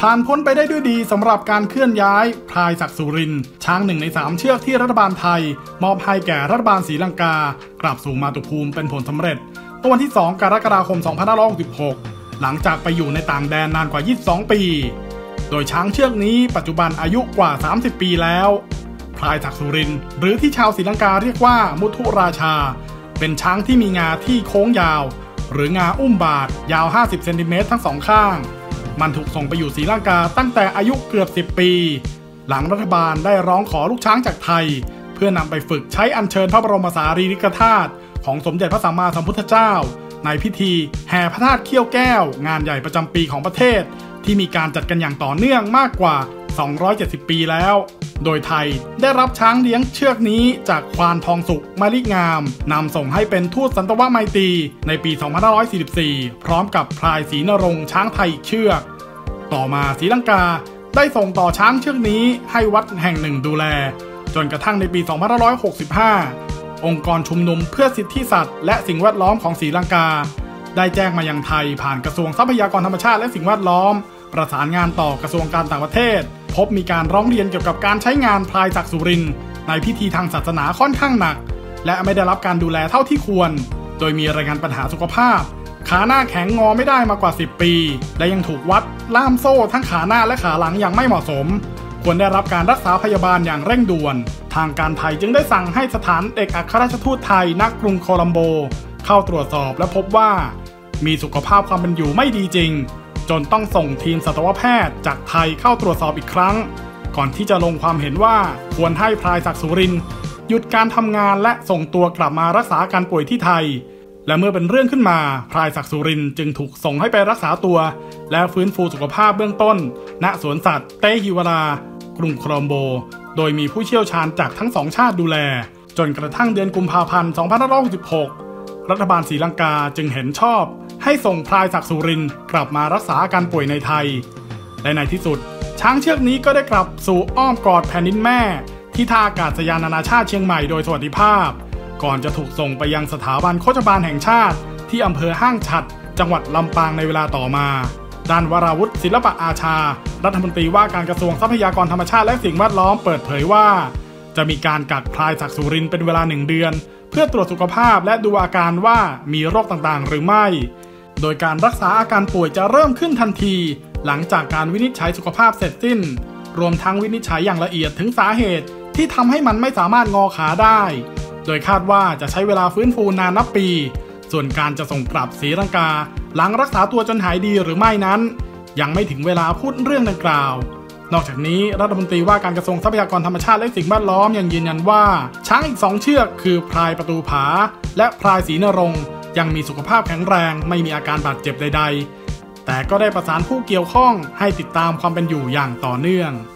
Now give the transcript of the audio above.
ผ่านพ้นไปได้ด้วยดีสำหรับการเคลื่อนย้ายพลายศักดิ์สุรินทร์ช้าง1 ใน 3เชือกที่รัฐบาลไทยมอบให้แก่รัฐบาลศรีลังกากลับสู่มาตุภูมิเป็นผลสำเร็จเมื่อวันที่2 กรกฎาคม 2566หลังจากไปอยู่ในต่างแดนนานกว่า22ปีโดยช้างเชือกนี้ปัจจุบันอายุกว่า30ปีแล้วพลายศักดิ์สุรินทร์หรือที่ชาวศรีลังกาเรียกว่ามุทุราชาเป็นช้างที่มีงาที่โค้งยาวหรืองาอุ้มบาทยาว50 เซนติเมตรทั้งสองข้างมันถูกส่งไปอยู่ศรีลังกาตั้งแต่อายุเกือบ10ปีหลังรัฐบาลได้ร้องขอลูกช้างจากไทยเพื่อนำไปฝึกใช้อัญเชิญพระบรมสารีริกธาตุของสมเด็จพระสัมมาสัมพุทธเจ้าในพิธีแห่พระธาตุเขี้ยวแก้วงานใหญ่ประจำปีของประเทศที่มีการจัดกันอย่างต่อเนื่องมากกว่า270ปีแล้วโดยไทยได้รับช้างเลี้ยงเชือกนี้จากควานทองสุกมะลิงามนำส่งให้เป็นทูตสันตวไมตรีในปี2544พร้อมกับพลายศรีนรงค์ช้างไทยอีกเชือกต่อมาศรีลังกาได้ส่งต่อช้างเชือกนี้ให้วัดแห่งหนึ่งดูแลจนกระทั่งในปี2565องค์กรชุมนุมเพื่อสิทธิสัตว์และสิ่งแวดล้อมของศรีลังกาได้แจ้งมายังไทยผ่านกระทรวงทรัพยากรธรรมชาติและสิ่งแวดล้อมประสานงานต่อกระทรวงการต่างประเทศพบมีการร้องเรียนเกี่ยวกับการใช้งานพลายศักดิ์สุรินทร์ในพิธีทางศาสนาค่อนข้างหนักและไม่ได้รับการดูแลเท่าที่ควรโดยมีรายงานปัญหาสุขภาพขาหน้าแข็งงอไม่ได้มากว่า10ปีและยังถูกวัดล่ามโซ่ทั้งขาหน้าและขาหลังอย่างไม่เหมาะสมควรได้รับการรักษาพยาบาลอย่างเร่งด่วนทางการไทยจึงได้สั่งให้สถานเอกอัครราชทูตไทยณกรุงโคลัมโบเข้าตรวจสอบและพบว่ามีสุขภาพความเป็นอยู่ไม่ดีจริงจนต้องส่งทีมสัตวแพทย์จากไทยเข้าตรวจสอบอีกครั้งก่อนที่จะลงความเห็นว่าควรให้พลายศักดิ์สุรินทร์หยุดการทำงานและส่งตัวกลับมารักษาอาการป่วยที่ไทยและเมื่อเป็นเรื่องขึ้นมาพลายศักดิ์สุรินทร์จึงถูกส่งให้ไปรักษาตัวและฟื้นฟูสุขภาพเบื้องต้นณสวนสัตว์เตฮิวารากรุงโคลัมโบโดยมีผู้เชี่ยวชาญจากทั้งสองชาติดูแลจนกระทั่งเดือนกุมภาพันธ์ 2566รัฐบาลศรีลังกาจึงเห็นชอบให้ส่งพลายศักดิ์สุรินทร์กลับมารักษาอาการป่วยในไทยและในที่สุดช้างเชือกนี้ก็ได้กลับสู่อ้อมกอดแผ่นดินแม่ที่ท่าอากาศยานนานาชาติเชียงใหม่โดยสวัสดิภาพก่อนจะถูกส่งไปยังสถาบันโฆษบาลแห่งชาติที่อำเภอห้างฉัตรจังหวัดลำปางในเวลาต่อมาด้านวราวุฒิศิลปะอาชารัฐมนตรีว่าการกระทรวงทรัพยากรธรรมชาติและสิ่งแวดล้อมเปิดเผยว่าจะมีการกักพลายศักดิ์สุรินทร์เป็นเวลา1 เดือนเพื่อตรวจสุขภาพและดูอาการว่ามีโรคต่างๆหรือไม่โดยการรักษาอาการป่วยจะเริ่มขึ้นทันทีหลังจากการวินิจฉัยสุขภาพเสร็จสิ้นรวมทั้งวินิจฉัยอย่างละเอียดถึงสาเหตุที่ทำให้มันไม่สามารถงอขาได้โดยคาดว่าจะใช้เวลาฟื้นฟูนานนับปีส่วนการจะส่งกลับศรีลังกาหลังรักษาตัวจนหายดีหรือไม่นั้นยังไม่ถึงเวลาพูดเรื่องดังกล่าวนอกจากนี้รัฐมนตรีว่าการกระทรวงทรัพยากรธรรมชาติและสิ่งแวดล้อมยังยืนยันว่าช้างอีก2 เชือกคือพลายประตูผาและพลายศรีนรงค์ยังมีสุขภาพแข็งแรงไม่มีอาการบาดเจ็บใดๆแต่ก็ได้ประสานผู้เกี่ยวข้องให้ติดตามความเป็นอยู่อย่างต่อเนื่อง